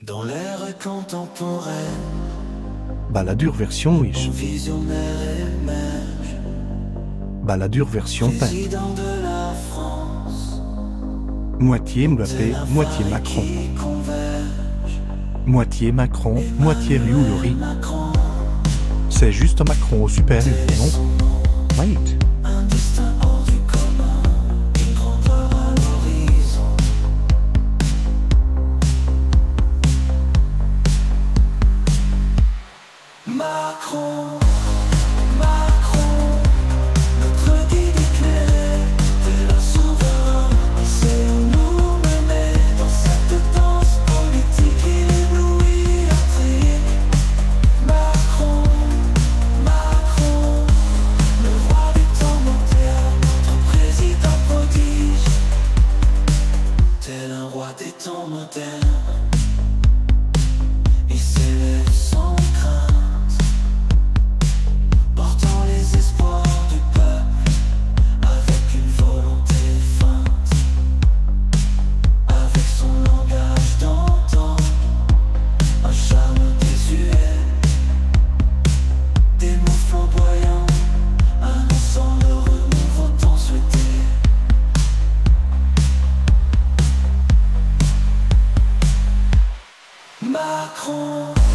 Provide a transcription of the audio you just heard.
Dans l'ère contemporaine, Balladur version Wish. un visionnaire émerge, Balladur version Pin. président de la France. Moitié Mbappé, C'est la moitié vague Macron. qui converge, Moitié Macron, moitié Rioulory. Macron, C'est juste Macron au super U, non? son nom, Wait. un destin hors du commun, une grandeur à l'horizon. Macron, Macron, notre guide éclairé, t'es le souverain, il sait où nous mener dans cette danse politique, il éblouit l'Afrique. Macron, Macron, le roi du temps moderne, notre président prodige, tel un roi des temps modernes, il s'élève sans crainte, portant les espoirs du peuple, avec une volonté feinte, avec son langage d'antan, un charme désuet, des mots flamboyants, annonçant le renouveau tant souhaité. Macron.